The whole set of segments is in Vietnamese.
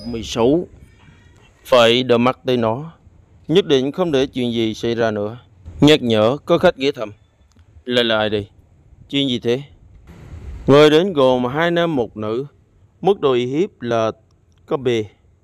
Tập 16. Phải đỡ mắt tới nó, nhất định không để chuyện gì xảy ra nữa. Nhắc nhở có khách ghé thăm. Lại đi. Chuyện gì thế? Người đến gồm 2 nam 1 nữ. Mức độ uy hiếp là có B.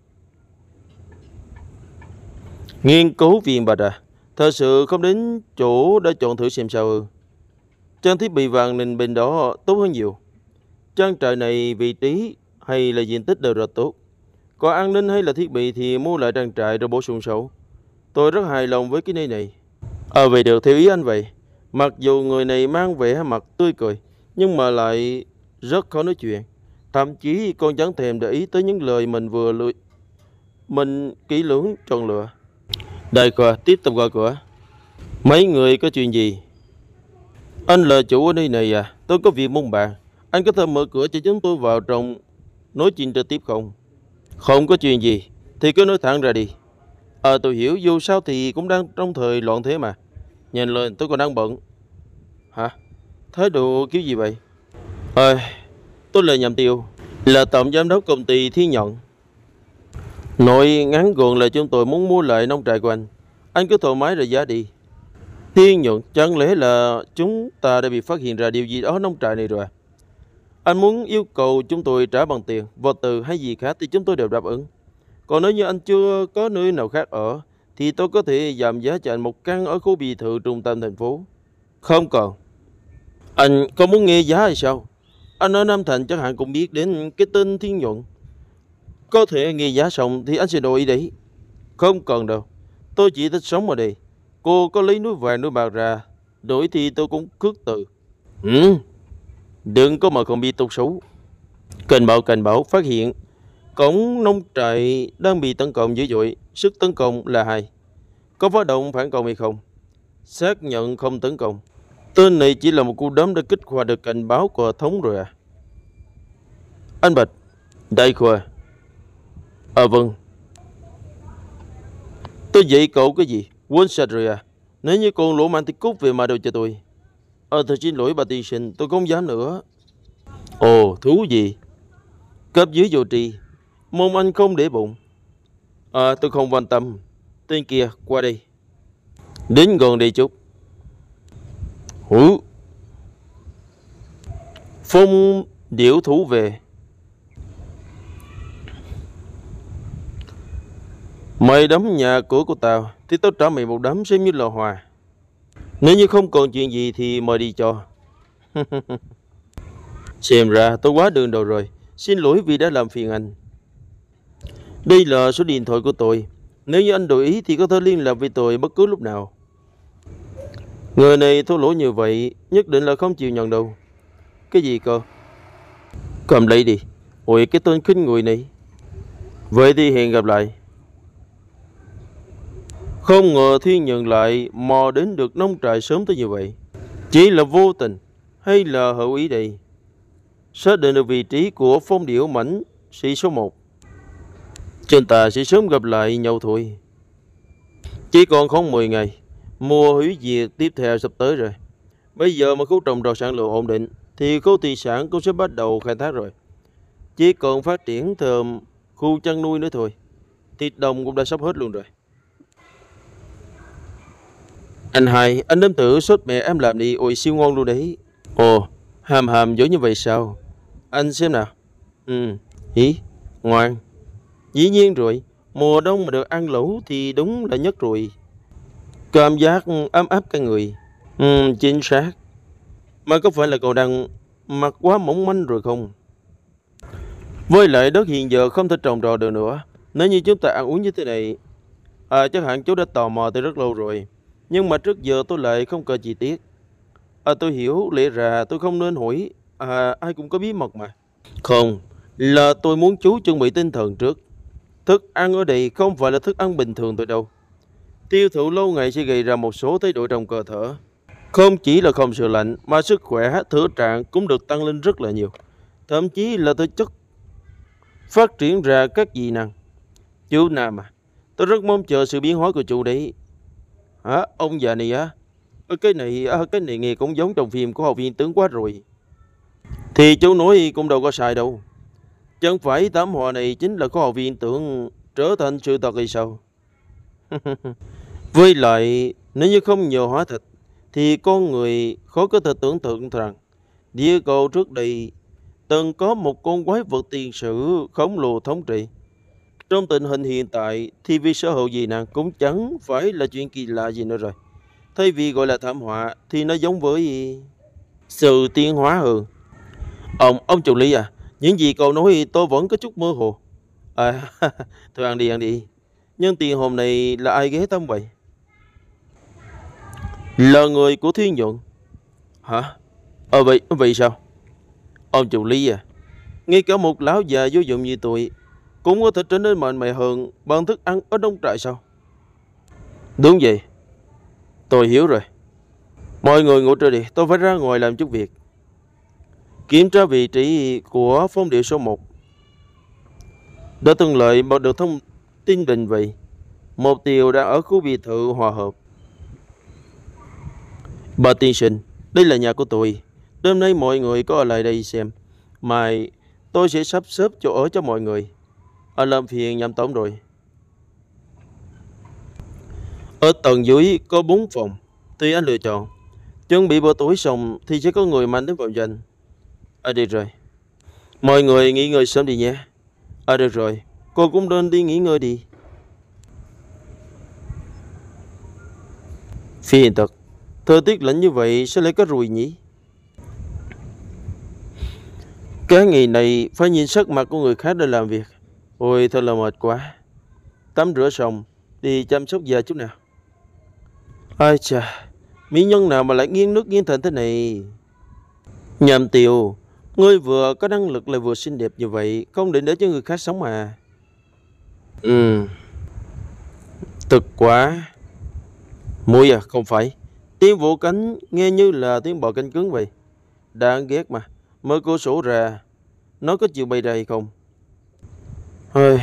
Nghiên cứu viên Bạch à? Thật sự không đến chỗ đã chọn thử xem sao ư? Trang thiết bị vàng ninh bên đó tốt hơn nhiều. Trang trại này vị trí hay là diện tích đều rất tốt. Có an ninh hay là thiết bị thì mua lại trang trại rồi bổ sung sau. Tôi rất hài lòng với cái nơi này. Vậy được, theo ý anh vậy. Mặc dù người này mang vẻ mặt tươi cười, nhưng mà lại rất khó nói chuyện. Thậm chí con chẳng thèm để ý tới những lời mình kỹ lưỡng chọn lựa. Đại khoa tiếp tục gọi cửa. Mấy người có chuyện gì? Anh là chủ ở nơi này à? Tôi có việc muốn bàn. Anh có thể mở cửa cho chúng tôi vào trong nói chuyện trực tiếp không? Không có chuyện gì thì cứ nói thẳng ra đi. Tôi hiểu, dù sao thì cũng đang trong thời loạn thế mà. Nhanh lên, tôi còn đang bận. Hả? Thái độ kiểu gì vậy? Tôi là Nhậm Tiêu, là tổng giám đốc công ty Thiên Nhận. Nội ngắn gọn là chúng tôi muốn mua lại nông trại của anh. Anh cứ thoải mái ra giá đi. Thiên Nhận, chẳng lẽ là chúng ta đã bị phát hiện ra điều gì đó nông trại này rồi à? Anh muốn yêu cầu chúng tôi trả bằng tiền, vật tư hay gì khác thì chúng tôi đều đáp ứng. Còn nếu như anh chưa có nơi nào khác ở thì tôi có thể giảm giá cho anh một căn ở khu biệt thự trung tâm thành phố. Không cần. Anh có muốn nghe giá hay sao? Anh ở Nam Thành chắc hẳn cũng biết đến cái tên Thiên Nhuận. Có thể nghe giá xong thì anh sẽ đổi ý đấy. Không cần đâu. Tôi chỉ thích sống ở đây. Cô có lấy núi vàng núi bạc ra đổi thì tôi cũng khước từ. Đừng có mà không biết tốt xấu. Cảnh báo phát hiện cổng nông trại đang bị tấn công dữ dội. Sức tấn công là 2. Có phát động phản công hay không? Xác nhận không tấn công. Tên này chỉ là một cú đấm đã kích hoạt được cảnh báo của hệ thống rồi à? Anh Bạch. Đại khoa. Vâng. Tôi dạy cậu cái gì? Quên sạch rồi à? Nếu như con lỗ mãn thì cút về mà đâu cho tôi. Thật xin lỗi bà tiên sinh, tôi không dám nữa. Ồ, thú gì? Cấp dưới vô tri, mong anh không để bụng. Tôi không quan tâm. Tên kia, qua đây. Đến gần đây chút. Phong điểu thủ về. Mày đấm nhà cửa của tao thì tao trả mày một đấm xem như là hòa. Nếu như không còn chuyện gì thì mời đi cho. Xem ra tôi quá đường đầu rồi. Xin lỗi vì đã làm phiền anh. Đây là số điện thoại của tôi. Nếu như anh đổi ý thì có thể liên lạc với tôi bất cứ lúc nào. Người này thua lỗ như vậy nhất định là không chịu nhận đâu. Cái gì cơ? Cầm lấy đi. Ôi cái tên khinh người này. Vậy thì hẹn gặp lại. Không ngờ Thiên Nhận lại mò đến được nông trại sớm tới như vậy. Chỉ là vô tình hay là hữu ý đây? Xác định được vị trí của phong điểu mảnh sĩ số 1. Chúng ta sẽ sớm gặp lại nhau thôi. Chỉ còn không 10 ngày. Mùa hủy diệt tiếp theo sắp tới rồi. Bây giờ mà khu trồng trọt sản lượng ổn định thì khu thủy sản cũng sẽ bắt đầu khai thác rồi. Chỉ còn phát triển thêm khu chăn nuôi nữa thôi. Thịt đồng cũng đã sắp hết luôn rồi. Anh hai, anh nếm thử sốt mẹ em làm đi. Ôi siêu ngon luôn đấy. Ồ, hàm dối như vậy sao? Anh xem nào. Hỉ, ngoan. Dĩ nhiên rồi, mùa đông mà được ăn lẩu thì đúng là nhất rồi. Cảm giác ấm áp cả người. Chính xác. Mà có phải là cậu đang mặc quá mỏng manh rồi không? Với lại đất hiện giờ không thể trồng trọt được nữa. Nếu như chúng ta ăn uống như thế này, chắc hẳn chú đã tò mò từ rất lâu rồi. Nhưng mà trước giờ tôi lại không cần chi tiết. Tôi hiểu lẽ ra tôi không nên hỏi. Ai cũng có bí mật mà. Không, là tôi muốn chú chuẩn bị tinh thần trước. Thức ăn ở đây không phải là thức ăn bình thường thôi đâu. Tiêu thụ lâu ngày sẽ gây ra một số thay đổi trong cơ thể. Không chỉ là không sợ lạnh mà sức khỏe, thể trạng cũng được tăng lên rất là nhiều. Thậm chí là thể chất phát triển ra các dị năng. Chú Nam à, tôi rất mong chờ sự biến hóa của chú đấy. Hả? Ông già này á? Cái này nghe cũng giống trong phim của học viên tướng quá rồi. Thì chú nói cũng đâu có sai đâu. Chẳng phải thảm họa này chính là có học viên tưởng trở thành sự thật hay sao? Với lại, nếu như không nhờ hóa thạch, thì con người khó có thể tưởng tượng rằng địa cầu trước đây từng có một con quái vật tiền sử khổng lồ thống trị. Trong tình hình hiện tại thì vì sở hữu gì nạn cũng chẳng phải là chuyện kỳ lạ gì nữa rồi. Thay vì gọi là thảm họa thì nó giống với sự tiến hóa hơn. Ông chủ Lý à, những gì cậu nói tôi vẫn có chút mơ hồ. À, thôi ăn đi. Nhân tiền hôm nay là ai ghé thăm vậy? Là người của Thiên Nhuận. Hả? Vậy sao? Ông chủ Lý à, ngay cả một lão già vô dụng như tôi cũng có thể trở nên mạnh mẽ hơn bằng thức ăn ở nông trại sao? Đúng vậy, tôi hiểu rồi. Mọi người ngủ trưa đi, tôi phải ra ngoài làm chút việc. Kiểm tra vị trí của phong địa số 1. Đã từng lợi mà được thông tin định vị. Một điều đang ở khu biệt thự hòa hợp. Bà tiên sinh, đây là nhà của tôi. Đêm nay mọi người có ở lại đây xem. Mai tôi sẽ sắp xếp chỗ ở cho mọi người. Anh làm phiền nhậm tổng rồi. Ở tầng dưới có 4 phòng, tùy anh lựa chọn. Chuẩn bị bữa tối xong thì sẽ có người mang đến vào danh. À được rồi, mọi người nghỉ ngơi sớm đi nhé. À được rồi, cô cũng nên đi nghỉ ngơi đi. Phiền thật, thời tiết lạnh như vậy sao lại có ruồi nhỉ? Cái ngày này phải nhìn sắc mặt của người khác để làm việc. Ôi thật là mệt quá. Tắm rửa xong thì chăm sóc da chút nào. Ai chà, mỹ nhân nào mà lại nghiêng nước nghiêng thành thế này? Nhầm Tiều, ngươi vừa có năng lực lại vừa xinh đẹp như vậy, không định để cho người khác sống à? Ừ, thực quá. Mũi à, không phải. Tiếng vỗ cánh nghe như là tiếng bò cánh cứng vậy. Đáng ghét mà. Mở cửa sổ ra, nó có chịu bay ra hay không? Hơi.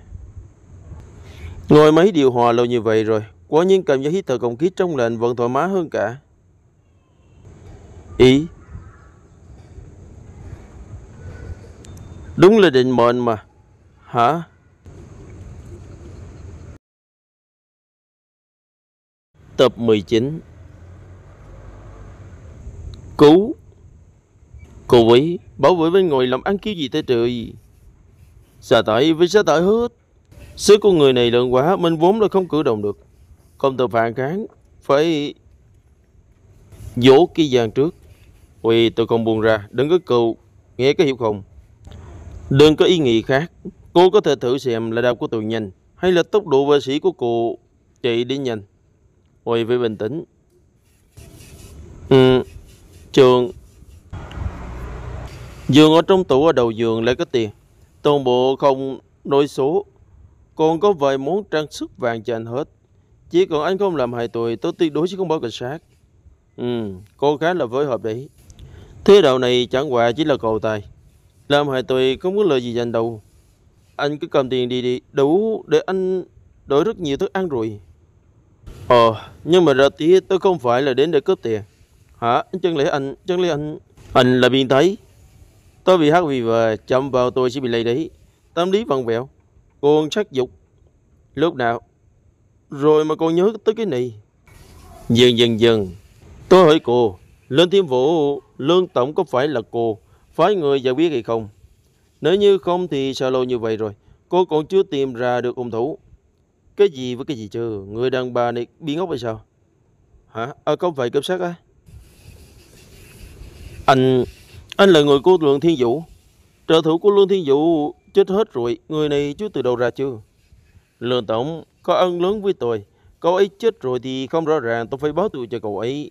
Ngồi máy điều hòa lâu như vậy rồi, quả nhiên cảm giác hít thở không khí trong lành vẫn thoải mái hơn cả. Ý, đúng là định mệnh mà. Hả? Tập 19. Cứu. Cô ấy bảo vệ bên ngoài làm ăn kiểu gì thế trời? Xa tải với xa tải hết. Sức của người này lớn quá, mình vốn là không cử động được. Không thể phản kháng, phải dỗ cái giang trước. Ôi tôi không buông ra, đừng có cầu, nghe có hiểu không? Đừng có ý nghĩ khác. Cô có thể thử xem là đau của tôi nhanh hay là tốc độ vệ sĩ của cô chạy đi nhanh. Ôi phải bình tĩnh. Ừ, trường giường ở trong tủ ở đầu giường lại có tiền. Toàn bộ không nói số. Còn có vài món trang sức vàng cho anh hết. Chỉ còn anh không làm hại tôi tuyệt đối sẽ không báo cảnh sát. Cô khá là phối hợp đấy. Thế đạo này chẳng qua chỉ là cầu tài. Làm hại tôi không có lời gì dành đâu. Anh cứ cầm tiền đi, đủ để anh đổi rất nhiều thức ăn rồi. Nhưng mà ra tí tôi không phải là đến để cướp tiền. Hả? Chẳng lẽ anh là biến thái? Tôi bị HIV chậm vào tôi sẽ bị lây đấy. Tâm lý vặn vẹo, còn sắc dục. Lúc nào? Rồi mà còn nhớ tới cái này. Dần. Tôi hỏi cô, lên Thiên Vũ, Lương Tổng có phải là cô phái người giải quyết hay không? Nếu như không thì sao lâu như vậy rồi, cô còn chưa tìm ra được hung thủ. Cái gì với cái gì chứ, người đàn bà này bị ngốc hay sao? Hả? Không phải cảnh sát á? Anh, anh là người của Lương Thiên Vũ. Trợ thủ của Lương Thiên Vũ chết hết rồi, người này chứ từ đâu ra chưa? Lương Tổng có ân lớn với tôi, cậu ấy chết rồi thì không rõ ràng tôi phải báo thù cho cậu ấy.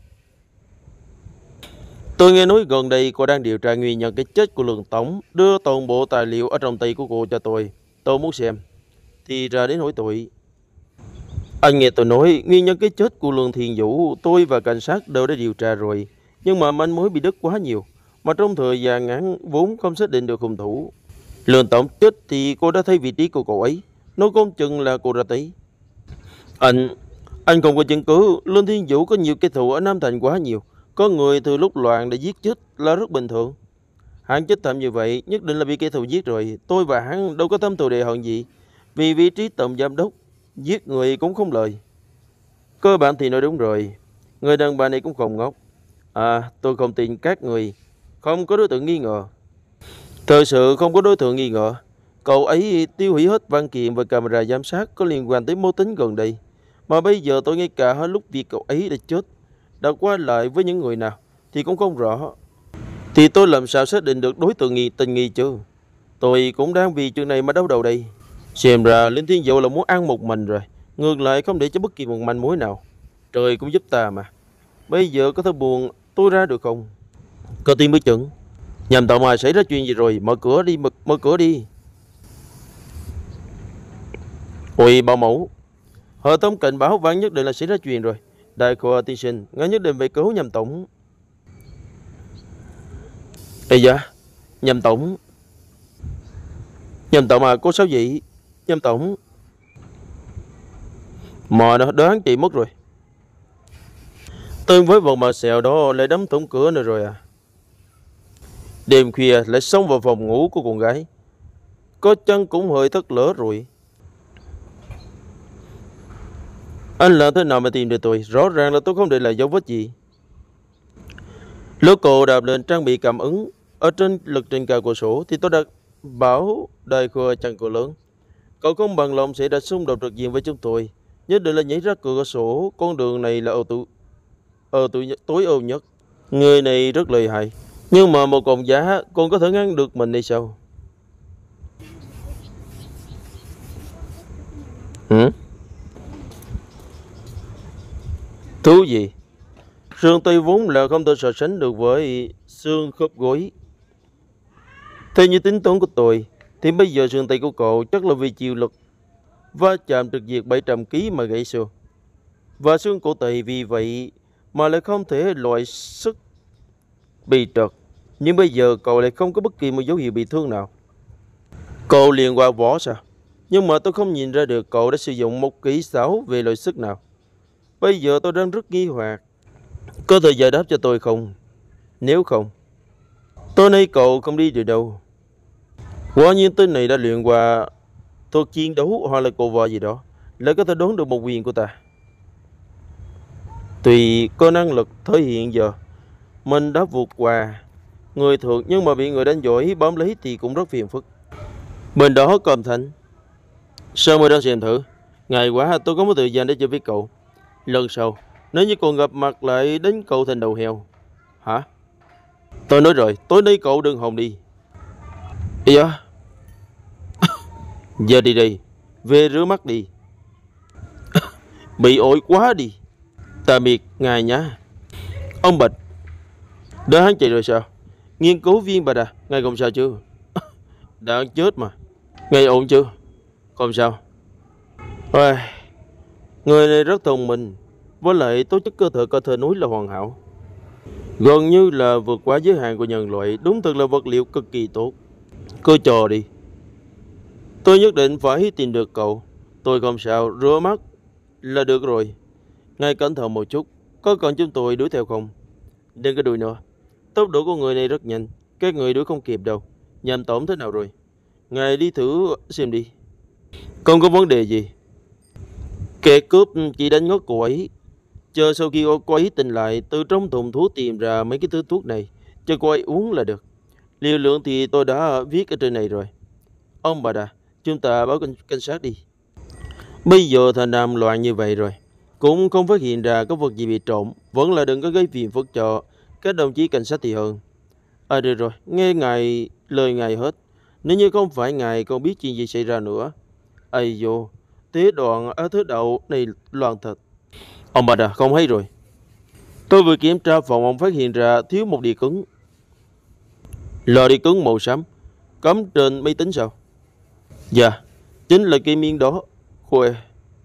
Tôi nghe nói gần đây cô đang điều tra nguyên nhân cái chết của Lương Tổng, đưa toàn bộ tài liệu ở trong tay của cô cho tôi. Tôi muốn xem. Thì ra đến hỏi tôi. Anh nghe tôi nói nguyên nhân cái chết của Lương Thiên Vũ tôi và cảnh sát đều đã điều tra rồi. Nhưng mà manh mối bị đứt quá nhiều. Mà trong thời gian ngắn vốn không xác định được hung thủ. Lương Tổng chết thì cô đã thấy vị trí của cậu ấy. Nói không chừng là cô ra tí. Anh không có chứng cứ. Lương Thiên Vũ có nhiều kẻ thù ở Nam Thành quá nhiều. Có người từ lúc loạn để giết chết là rất bình thường. Hắn chết thảm như vậy nhất định là bị kẻ thù giết rồi. Tôi và hắn đâu có thâm thù đề hận gì. Vì vị trí tổng giám đốc, giết người cũng không lời. Cơ bản thì nói đúng rồi. Người đàn bà này cũng không ngốc. Tôi không tin các người không có đối tượng nghi ngờ. Thật sự không có đối tượng nghi ngờ. Cậu ấy tiêu hủy hết văn kiện và camera giám sát có liên quan tới mối tính gần đây. Mà bây giờ tôi ngay cả hết lúc việc cậu ấy đã chết, đã qua lại với những người nào thì cũng không rõ. Thì tôi làm sao xác định được đối tượng tình nghi chứ? Tôi cũng đang vì chuyện này mà đau đầu đây. Xem ra Linh Thiên Dụ là muốn ăn một mình rồi. Ngược lại không để cho bất kỳ một manh mối nào. Trời cũng giúp ta mà. Bây giờ có thể buồn tôi ra được không? Có tiếng bước chân. Nhầm tàu mà xảy ra chuyện gì rồi? Mở cửa đi, mở cửa đi. Ôi bảo mẫu, hệ thống cảnh báo vang nhất định là xảy ra chuyện rồi. Đại khoa tiên sinh, ngài nhất định phải cứu Nhầm tổng. Ây da, Nhầm tổng. Nhầm tổng à, có sao vậy? Nhầm tổng. Mà nó đoán chị mất rồi. Tôi với bọn mà xèo đó lại đấm thủng cửa nữa rồi à. Đêm khuya lại xông vào phòng ngủ của con gái. Có chân cũng hơi thất lỡ rồi. Anh làm thế nào mà tìm được tôi? Rõ ràng là tôi không để lại dấu vết gì. Lúc cô đạp lên trang bị cảm ứng ở trên lực trên cao cửa sổ thì tôi đã bảo đại khoa chặn cửa lớn. Cậu không bằng lòng sẽ đã xung đột trực diện với chúng tôi. Nhất định là nhảy ra cửa sổ. Con đường này là tối ưu nhất. Người này rất lợi hại. Nhưng mà một con giá còn có thể ngăn được mình hay sao? Thú gì? Xương tay vốn là không thể so sánh được với xương khớp gối. Theo như tính toán của tôi thì bây giờ xương tay của cậu chắc là vì chịu lực va chạm trực diện 700 kg mà gãy xương. Và xương cổ tay vì vậy mà lại không thể loại sức bị trật. Nhưng bây giờ cậu lại không có bất kỳ một dấu hiệu bị thương nào. Cậu liền qua võ sao? Nhưng mà tôi không nhìn ra được cậu đã sử dụng một kỹ xảo về loại sức nào. Bây giờ tôi đang rất nghi hoặc. Có thể giải đáp cho tôi không? Nếu không, tối nay cậu không đi được đâu. Quả nhiên tên này đã luyện qua thuật chiến đấu hoặc là cổ võ gì đó, lại có thể đoán được một quyền của ta. Tùy có năng lực thể hiện giờ mình đã vượt qua người thường, nhưng mà bị người đánh giỏi bám lấy thì cũng rất phiền phức. Bên đó cầm thành. Sao mới đang xem thử? Ngày quá tôi có một thời gian để chơi với cậu. Lần sau nếu như còn gặp mặt lại đánh cậu thành đầu heo. Hả? Tôi nói rồi, tối nay cậu đừng hòng đi. Dạ. Giờ đi đi, về rửa mắt đi. Bị ổi quá đi. Tạm biệt ngài nhá. Ông Bạch. Đã hắn chạy rồi sao? Nghiên cứu viên Bạch à, ngài không sao chưa? Đã chết mà. Ngài ổn chưa? Không sao. Ôi, người này rất thông minh. Với lại tố chất cơ thể núi là hoàn hảo. Gần như là vượt quá giới hạn của nhân loại. Đúng thật là vật liệu cực kỳ tốt. Cứ trò đi. Tôi nhất định phải tìm được cậu. Tôi không sao, rửa mắt là được rồi. Ngài cẩn thận một chút. Có cần chúng tôi đuổi theo không? Đừng có đuổi nữa. Tốc độ của người này rất nhanh. Các người đuổi không kịp đâu. Nhầm tổng thế nào rồi? Ngài đi thử xem đi. Không có vấn đề gì. Kẻ cướp chỉ đánh ngất cô ấy. Chờ sau khi cô ấy tỉnh lại, từ trong thùng thuốc tìm ra mấy cái thứ thuốc này, cho cô ấy uống là được. Liều lượng thì tôi đã viết ở trên này rồi. Ông bà đà, chúng ta báo cảnh sát đi. Bây giờ thành Nam loạn như vậy rồi, cũng không phát hiện ra có vật gì bị trộm. Vẫn là đừng có gây phiền phức cho các đồng chí cảnh sát thì hơn. Được rồi, nghe ngài lời ngài hết. Nếu như không phải ngài còn biết chuyện gì xảy ra nữa. Ây dô, thế đậu này loạn thật. Ông bà đà, không hay rồi. Tôi vừa kiểm tra phòng ông phát hiện ra thiếu một đĩa cứng. Là đĩa cứng màu xám, cắm trên máy tính sao? Dạ, chính là cây miếng đó. Khoe.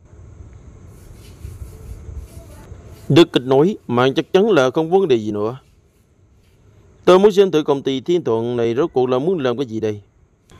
Được kịch nối, mà chắc chắn là không vấn đề gì nữa. Tôi muốn xem thử công ty Thiên Thuận này rốt cuộc là muốn làm cái gì đây?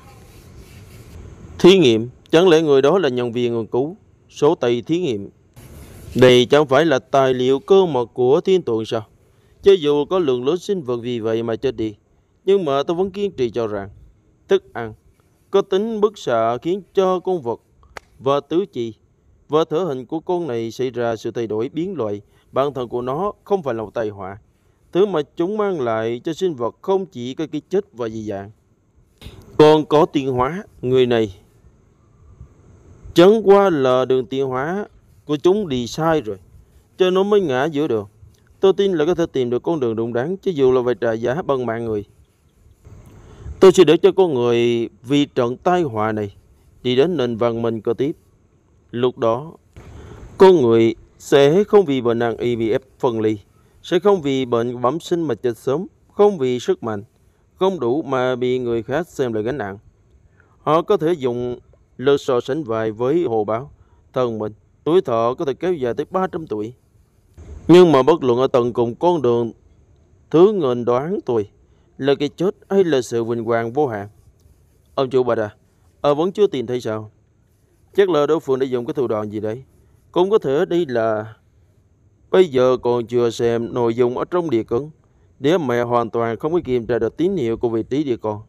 Thí nghiệm, chẳng lẽ người đó là nhân viên nghiên cứu số tay thí nghiệm? Đây chẳng phải là tài liệu cơ mật của Thiên Thuận sao? Cho dù có lượng lớn sinh vật vì vậy mà chết đi, Nhưng mà tôi vẫn kiên trì cho rằng thức ăn có tính bức xạ khiến cho con vật và tứ chi và thể hình của con này xảy ra sự thay đổi biến loại. Bản thân của nó không phải là một tai họa. Thứ mà chúng mang lại cho sinh vật không chỉ có cái chết và dị dạng, còn có tiến hóa. Người này chẳng qua là đường tiến hóa của chúng đi sai rồi, cho nó mới ngã giữa đường. Tôi tin là có thể tìm được con đường đúng đắn, chứ dù là phải trả giá bằng mạng người. Tôi sẽ để cho con người vì trận tai họa này đi đến nền văn minh cơ tiếp. Lúc đó, con người sẽ không vì bệnh nặng IVF phân ly, sẽ không vì bệnh bẩm sinh mà chết sớm, không vì sức mạnh không đủ mà bị người khác xem là gánh nặng. Họ có thể dùng lơ so sánh vài với hồ báo, thần mình, tuổi thọ có thể kéo dài tới 300 tuổi. Nhưng mà bất luận ở tận cùng con đường, thứ nghênh đoán tôi là cái chết hay là sự vinh quang vô hạn. Ông chủ bà Đà, vẫn chưa tìm thấy sao? Chắc là đối phương đã dùng cái thủ đoạn gì đấy. Cũng có thể đây là bây giờ còn chưa xem nội dung ở trong đĩa cứng, để mẹ hoàn toàn không có kiểm tra được tín hiệu của vị trí đĩa con.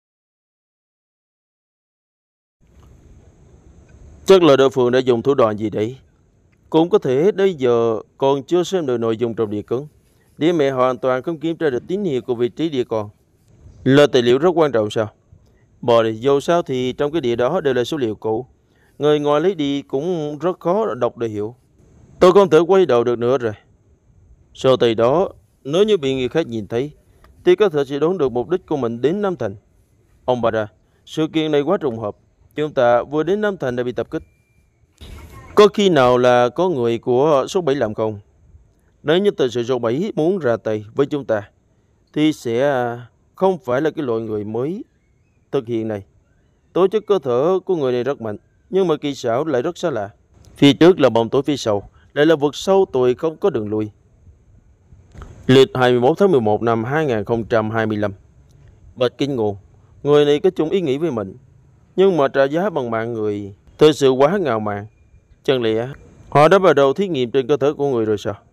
Chắc là đối phương đã dùng thủ đoạn gì đấy. Cũng có thể bây giờ còn chưa xem được nội dung trong đĩa cứng, để mẹ hoàn toàn không kiểm tra được tín hiệu của vị trí đĩa con. Là tài liệu rất quan trọng sao? Bỏ đi, dù sao thì trong cái đĩa đó đều là số liệu cũ. Người ngoài lấy đi cũng rất khó đọc để hiểu. Tôi không thể quay đầu được nữa rồi. Sau từ đó, nếu như bị người khác nhìn thấy, thì có thể sẽ đoán được mục đích của mình đến Nam Thành. Ông bà ra, sự kiện này quá trùng hợp. Chúng ta vừa đến Nam Thành đã bị tập kích. Có khi nào là có người của số 7 làm không? Nếu như từ sự số 7 muốn ra tay với chúng ta, thì sẽ không phải là cái loại người mới thực hiện này. Tổ chức cơ thể của người này rất mạnh, nhưng mà kỳ xảo lại rất xa lạ. Phía trước là bóng tối, phía sau lại là vực sâu tôi không có đường lui. Lịch 21 tháng 11 năm 2025. Bạch Kinh Ngôn, người này có chung ý nghĩ với mình, nhưng mà trả giá bằng mạng người thật sự quá ngạo mạn. Chẳng lẽ họ đã bắt đầu thí nghiệm trên cơ thể của người rồi sao?